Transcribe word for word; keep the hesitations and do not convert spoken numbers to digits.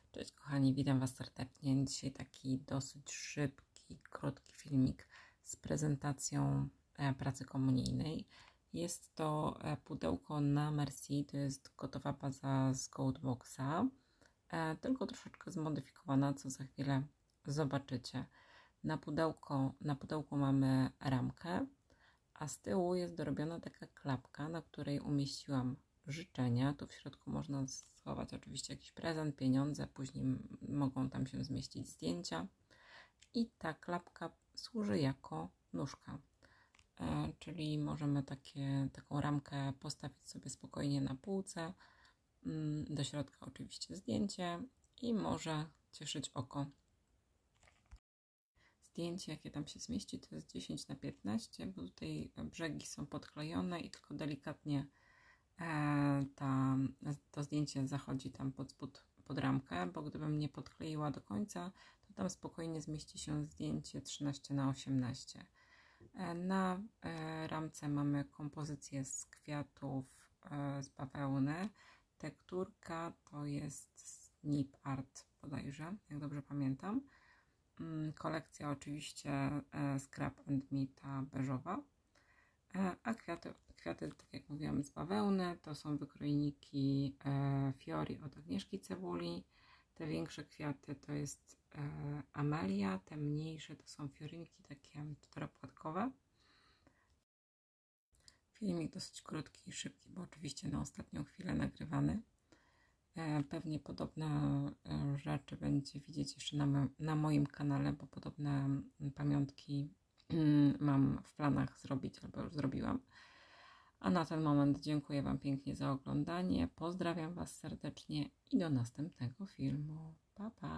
Cześć kochani, witam Was serdecznie. Dzisiaj taki dosyć szybki, krótki filmik z prezentacją e, pracy komunijnej. Jest to e, pudełko na Merci, to jest gotowa baza z Goatboxa, e, tylko troszeczkę zmodyfikowana, co za chwilę zobaczycie. Na pudełko, na pudełku mamy ramkę, a z tyłu jest dorobiona taka klapka, na której umieściłam życzenia. Tu w środku można schować oczywiście jakiś prezent, pieniądze, później mogą tam się zmieścić zdjęcia i ta klapka służy jako nóżka, e, czyli możemy takie, taką ramkę postawić sobie spokojnie na półce, mm, do środka oczywiście zdjęcie i może cieszyć oko. Zdjęcie, jakie tam się zmieści, to jest dziesięć na piętnaście, bo tutaj brzegi są podklejone i tylko delikatnie e, ta, to zdjęcie zachodzi tam pod spód, pod ramkę, bo gdybym nie podkleiła do końca, to tam spokojnie zmieści się zdjęcie trzynaście na osiemnaście. E, na e, ramce mamy kompozycję z kwiatów e, z bawełny. Tekturka to jest Nip Art bodajże, jak dobrze pamiętam. Kolekcja oczywiście Scrap and Me, ta beżowa, a kwiaty, kwiaty, tak jak mówiłam, z bawełny, to są wykrojniki Fiori od Agnieszki Cebuli. Te większe kwiaty to jest Amelia, te mniejsze to są fiorynki takie czteropłatkowe. Filmik dosyć krótki i szybki, bo oczywiście na ostatnią chwilę nagrywany. Pewnie podobne rzeczy będziecie widzieć jeszcze na, na moim kanale, bo podobne pamiątki mam w planach zrobić albo już zrobiłam. A na ten moment dziękuję Wam pięknie za oglądanie. Pozdrawiam Was serdecznie i do następnego filmu. Pa, pa!